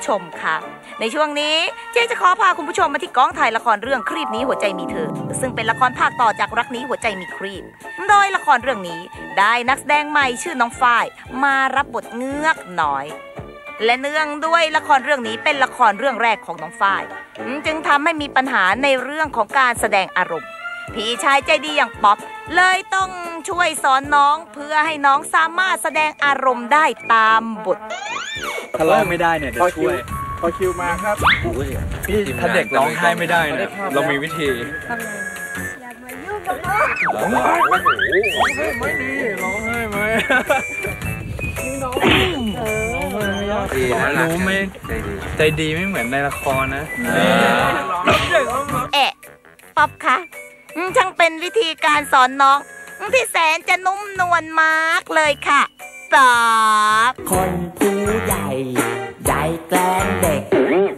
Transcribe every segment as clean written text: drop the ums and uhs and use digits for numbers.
ชมค่ะในช่วงนี้เจ๊จะขอพาคุณผู้ชมมาที่กองถ่ายละครเรื่องครีบนี้หัวใจมีเธอซึ่งเป็นละครภาคต่อจากรักนี้หัวใจมีครีบโดยละครเรื่องนี้ได้นักแสดงใหม่ชื่อน้องฝ้ายมารับบทเงือกน้อยและเนื่องด้วยละครเรื่องนี้เป็นละครเรื่องแรกของน้องฝ้ายจึงทำให้มีปัญหาในเรื่องของการแสดงอารมณ์พี่ชายใจดีอย่างป๊อปเลยต้องช่วยสอนน้องเพื่อให้น้องสามารถแสดงอารมณ์ได้ตามบทถ้าร้องไม่ได้เนี่ยจะช่วยพอคิวมาครับพี่ถ้าเด็กร้องไห้ไม่ได้เนี่ยเรามีวิธีอย่ามายุ่งกับน้องร้องไห้ไม่ดีร้องไห้ไหมรู้ไหมใจดีไม่เหมือนในละครนะป๊อปคะช่างเป็นวิธีการสอนน้องที่แสนจะนุ่มนวลมากเลยค่ะป๊อปคนผู้ใหญ่ใหญ่แกล้งเด็ก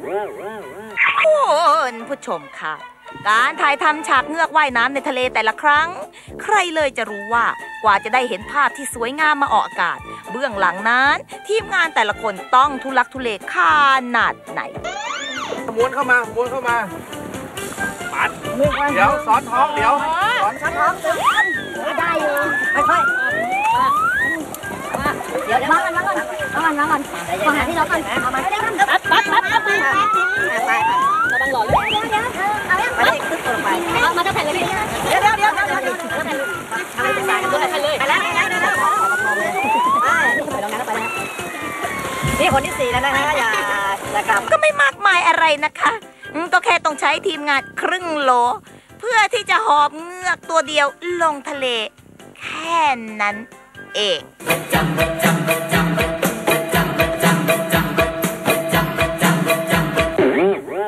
คุณผู้ชมค่ะการถ่ายทำฉากเงือกว่ายน้ำในทะเลแต่ละครั้งใครเลยจะรู้ว่ากว่าจะได้เห็นภาพที่สวยงามมาออกอากาศเบื้องหลังนั้นทีมงานแต่ละคนต้องทุลักทุเลขนาดไหนม้วนเข้ามาปัดเดี๋ยวสอนท้องเดี๋ยวสอนท้องได้อยู่ค่อยๆเดี๋ยวน้องก่อนมาหาที่น้องก่อนเอามาปั๊บระวังหล่อเลยเดี๋ยวเอาไปเลยตึ๊บลงไปมาจะแผ่นเลยเดี๋ยวอะไรเป็นสายตัวแผ่นเลยไปแล้วไปลงน้ำไปแล้วนี่คนที่4แล้วนะฮะอย่ากลับก็ไม่มากมายอะไรนะคะก็แค่ต้องใช้ทีมงานครึ่งโลเพื่อที่จะหอบเงือกตัวเดียวลงทะเลแค่นั้นเอง